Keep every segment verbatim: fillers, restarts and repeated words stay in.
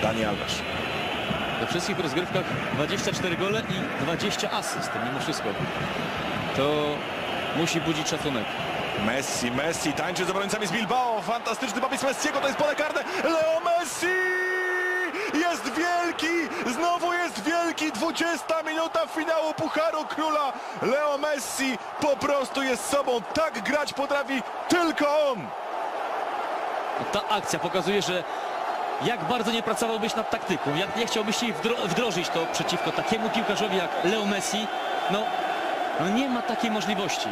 Dani Alves. We wszystkich rozgrywkach dwadzieścia cztery gole i dwadzieścia asyst. Mimo wszystko to musi budzić szacunek. Messi, Messi tańczy z obrońcami z Bilbao. Fantastyczny popis Messiego, to jest pole karne. Leo Messi! Jest wielki! Znowu jest wielki! dwudziesta minuta finału Pucharu Króla. Leo Messi po prostu jest sobą. Tak grać potrafi tylko on. Ta akcja pokazuje, że jak bardzo nie pracowałbyś nad taktyką, jak nie chciałbyś jej wdro wdrożyć to przeciwko takiemu piłkarzowi jak Leo Messi, no, no nie ma takiej możliwości.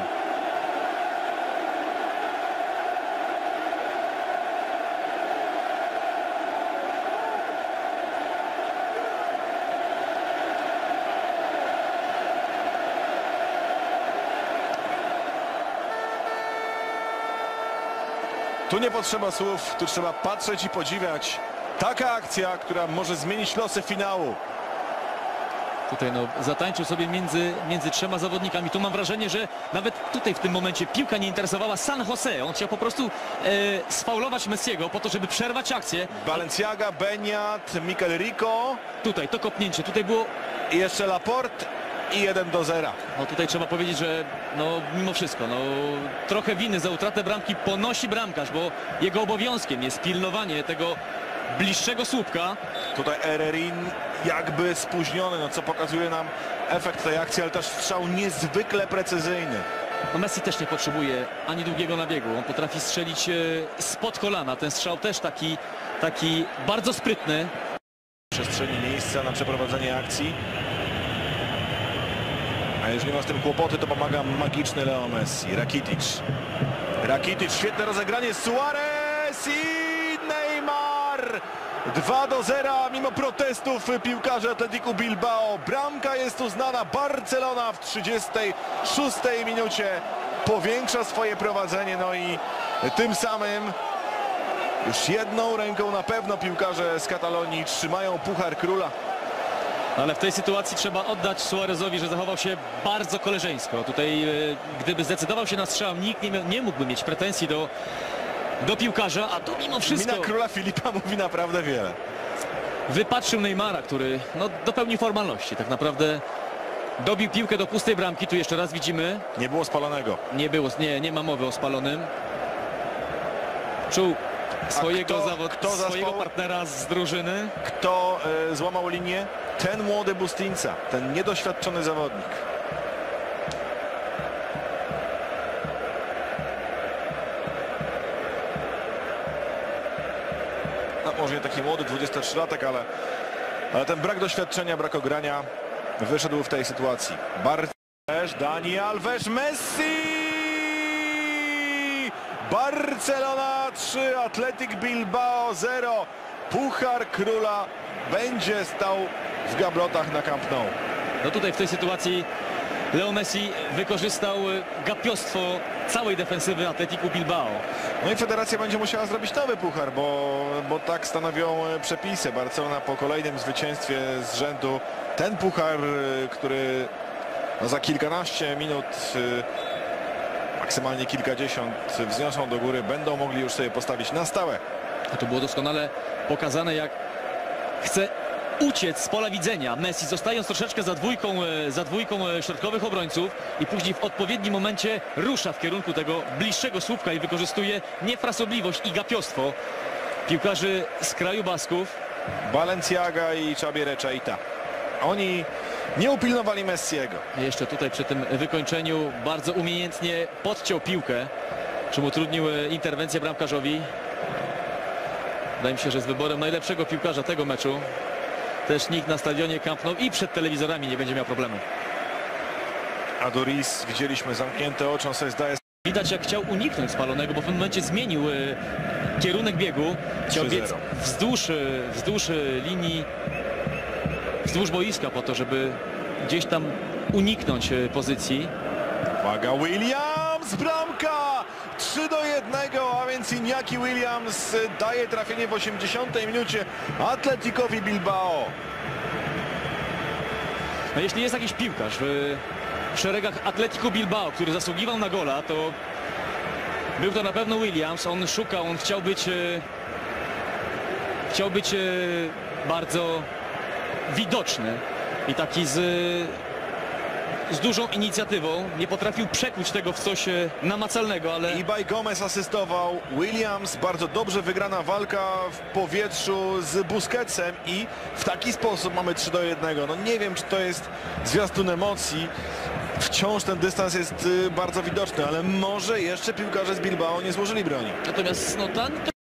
Tu nie potrzeba słów, tu trzeba patrzeć i podziwiać. Taka akcja, która może zmienić losy finału. Tutaj no, zatańczył sobie między, między trzema zawodnikami. Tu mam wrażenie, że nawet tutaj w tym momencie piłka nie interesowała San Jose. On chciał po prostu e, sfaulować Messiego po to, żeby przerwać akcję. Balenciaga, Beniat, Mikel Rico. Tutaj to kopnięcie, tutaj było... I jeszcze Laporte i jeden do zera. No tutaj trzeba powiedzieć, że no mimo wszystko, no trochę winy za utratę bramki ponosi bramkarz, bo jego obowiązkiem jest pilnowanie tego bliższego słupka. Tutaj Ererin jakby spóźniony, no co pokazuje nam efekt tej akcji, ale też strzał niezwykle precyzyjny. No Messi też nie potrzebuje ani długiego nabiegu, on potrafi strzelić spod kolana. Ten strzał też taki, taki bardzo sprytny. W przestrzeni miejsca na przeprowadzenie akcji. A jeżeli ma z tym kłopoty, to pomaga magiczny Leo Messi. Rakitic. Rakitic, świetne rozegranie. Suarez i Neymar. dwa do zera mimo protestów piłkarzy Atletico Bilbao. Bramka jest uznana. Barcelona w trzydziestej szóstej minucie powiększa swoje prowadzenie. No i tym samym już jedną ręką na pewno piłkarze z Katalonii trzymają Puchar Króla. Ale w tej sytuacji trzeba oddać Suarezowi, że zachował się bardzo koleżeńsko. Tutaj e, gdyby zdecydował się na strzał, nikt nie, nie mógłby mieć pretensji do, do piłkarza, a tu mimo wszystko... Mina króla Filipa mówi naprawdę wiele. Wypatrzył Neymara, który no, dopełnił formalności. Tak naprawdę dobił piłkę do pustej bramki. Tu jeszcze raz widzimy... Nie było spalonego. Nie było, nie, nie ma mowy o spalonym. Czuł swojego, kto, zawod, kto swojego zaspał? partnera z drużyny. Kto e, złamał linię? Ten młody Bustinca, ten niedoświadczony zawodnik. No, może nie taki młody, dwudziestotrzylatek, ale, ale ten brak doświadczenia, brak ogrania wyszedł w tej sytuacji. Barcelona, Dani Alves, Messi! Barcelona trzy, Athletic Bilbao zero. Puchar Króla będzie stał w gablotach na Camp Nou. No tutaj w tej sytuacji Leo Messi wykorzystał gapiostwo całej defensywy Atletico Bilbao. No i federacja będzie musiała zrobić nowy puchar, bo, bo tak stanowią przepisy. Barcelona po kolejnym zwycięstwie z rzędu ten puchar, który no za kilkanaście minut, maksymalnie kilkadziesiąt wzniosą do góry, będą mogli już sobie postawić na stałe. A to było doskonale pokazane, jak chce uciec z pola widzenia Messi, zostając troszeczkę za dwójką, za dwójką środkowych obrońców i później w odpowiednim momencie rusza w kierunku tego bliższego słupka i wykorzystuje niefrasobliwość i gapiostwo piłkarzy z kraju Basków. Balenciaga i Xabi Rechaita. Oni nie upilnowali Messiego. Jeszcze tutaj przy tym wykończeniu bardzo umiejętnie podciął piłkę, czym utrudnił interwencję bramkarzowi. Wydaje mi się, że z wyborem najlepszego piłkarza tego meczu też nikt na stadionie Camp Nou i przed telewizorami nie będzie miał problemu. Adoris, widzieliśmy zamknięte oczy, on sobie zdaje... Widać, jak chciał uniknąć spalonego, bo w pewnym momencie zmienił y, kierunek biegu. Chciał biec wzdłuż, y, wzdłuż y, linii, wzdłuż boiska po to, żeby gdzieś tam uniknąć y, pozycji. Uwaga, Williams, bramka! trzy do jednego, a więc Iñaki Williams daje trafienie w osiemdziesiątej minucie Atleticowi Bilbao. No jeśli jest jakiś piłkarz w, w szeregach Atletico Bilbao, który zasługiwał na gola, to był to na pewno Williams. On szukał, on chciał być chciał być e, bardzo widoczny i taki z, z dużą inicjatywą. Nie potrafił przekuć tego w coś e, namacalnego, ale Ibaj Gomez asystował. Williams, bardzo dobrze wygrana walka w powietrzu z Busquetsem i w taki sposób mamy trzy do jednego. No nie wiem, czy to jest zwiastun emocji. Wciąż ten dystans jest y, bardzo widoczny, ale może jeszcze piłkarze z Bilbao nie złożyli broni. natomiast no, ten,